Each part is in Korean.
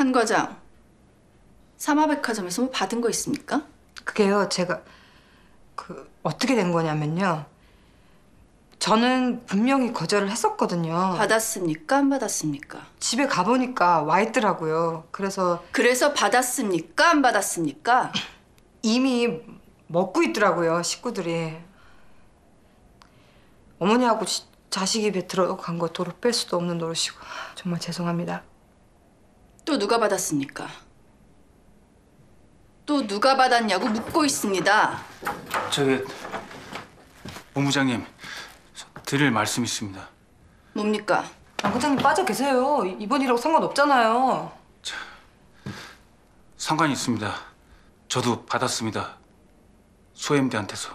한 과장, 사마백화점에서 뭐 받은 거 있습니까? 그게요, 제가 어떻게 된 거냐면요. 저는 분명히 거절을 했었거든요. 받았습니까? 안 받았습니까? 집에 가보니까 와 있더라고요. 그래서 받았습니까? 안 받았습니까? 이미 먹고 있더라고요, 식구들이. 어머니하고 자식 입에 들어간 거 도로 뺄 수도 없는 노릇이고 정말 죄송합니다. 또 누가 받았습니까? 또 누가 받았냐고 묻고 있습니다. 저기 본부장님, 드릴 말씀이 있습니다. 뭡니까? 안 과장님 빠져 계세요. 이번이라고 상관없잖아요. 상관이 있습니다. 저도 받았습니다. 소MD한테서.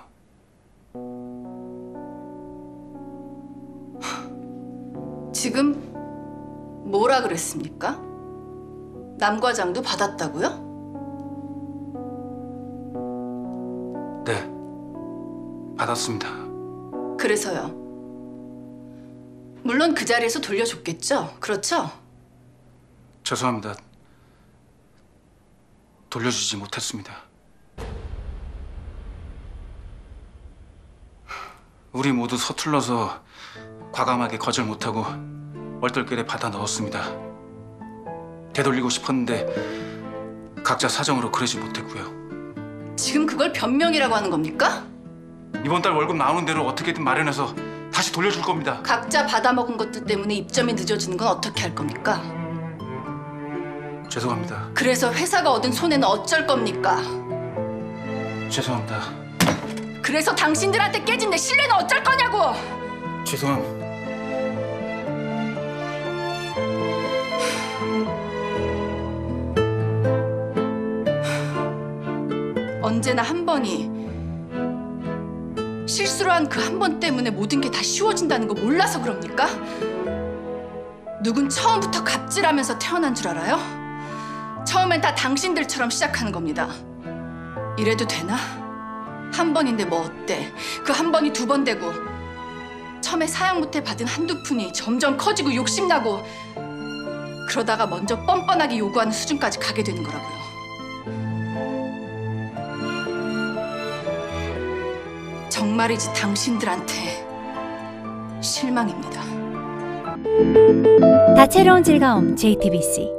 지금 뭐라 그랬습니까? 남 과장도 받았다고요? 네, 받았습니다. 그래서요. 물론 그 자리에서 돌려줬겠죠? 그렇죠? 죄송합니다. 돌려주지 못했습니다. 우리 모두 서툴러서 과감하게 거절 못하고 얼떨결에 받아 넣었습니다. 되돌리고 싶었는데 각자 사정으로 그러지 못했고요. 지금 그걸 변명이라고 하는 겁니까? 이번 달 월급 나오는 대로 어떻게든 마련해서 다시 돌려줄 겁니다. 각자 받아먹은 것들 때문에 입점이 늦어지는 건 어떻게 할 겁니까? 죄송합니다. 그래서 회사가 얻은 손해는 어쩔 겁니까? 죄송합니다. 그래서 당신들한테 깨진 내 신뢰는 어쩔 거냐고! 죄송합니다. 언제나 한 번이 실수로 한 그 한 번 때문에 모든 게 다 쉬워진다는 거 몰라서 그럽니까? 누군 처음부터 갑질하면서 태어난 줄 알아요? 처음엔 다 당신들처럼 시작하는 겁니다. 이래도 되나? 한 번인데 뭐 어때? 그 한 번이 두 번 되고 처음에 사양 못해 받은 한두 푼이 점점 커지고 욕심나고 그러다가 먼저 뻔뻔하게 요구하는 수준까지 가게 되는 거라고요. 정말이지 당신들한테 실망입니다. 다채로운 즐거움 JTBC